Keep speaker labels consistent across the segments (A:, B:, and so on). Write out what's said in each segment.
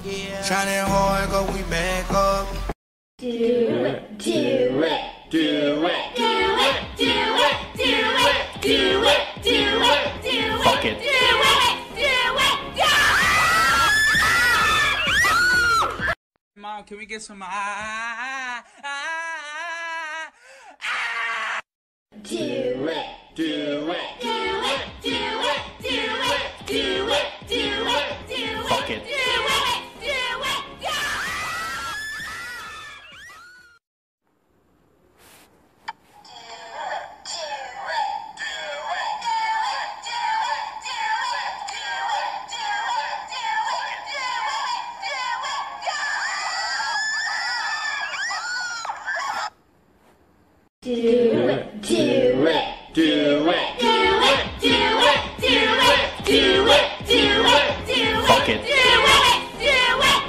A: Shining hard, go we back up.
B: Do it, do it, do it, do it, do it, do it, do it, do it, do it.
C: Fuck it.
B: Do it, do it,
D: Mom, can we get some
B: do it, do it, do it, do it, do it, do it, do it, do it.
C: Fuck it.
B: Do it, do it, do it, do it, do it, do it, do it, do it, do it, do it, do it.
C: Fuck it.
B: Do it, do it,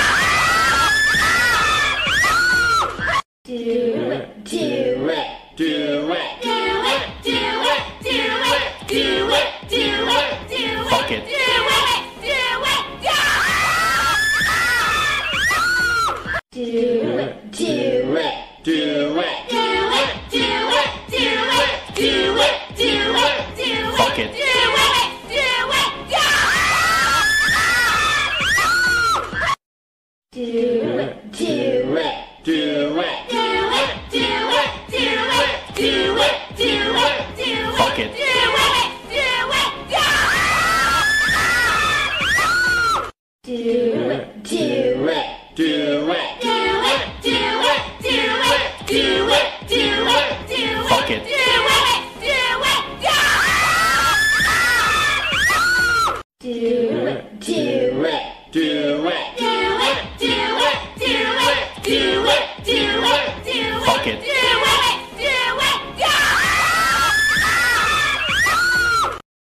B: do it, do it, do it, do it, do it, do it, do it, do it, do it.
C: Fuck it.
B: Do it, do it, do it, do it, do it, do it, do it, do it, do it, do it, do it.
C: Fuck it.
B: Do it, do it, do it, do it, do it, do it, do it, do it, do it, do it, do it.
C: Fuck it.
B: Do it, do it, do it, do it, do it, do it, do it, do it, do it, do it, do it.
C: Fuck it.
B: Do it, do it, do it, do it, do it, do it, do it, do it, do it, do it, do it.
C: Fuck it.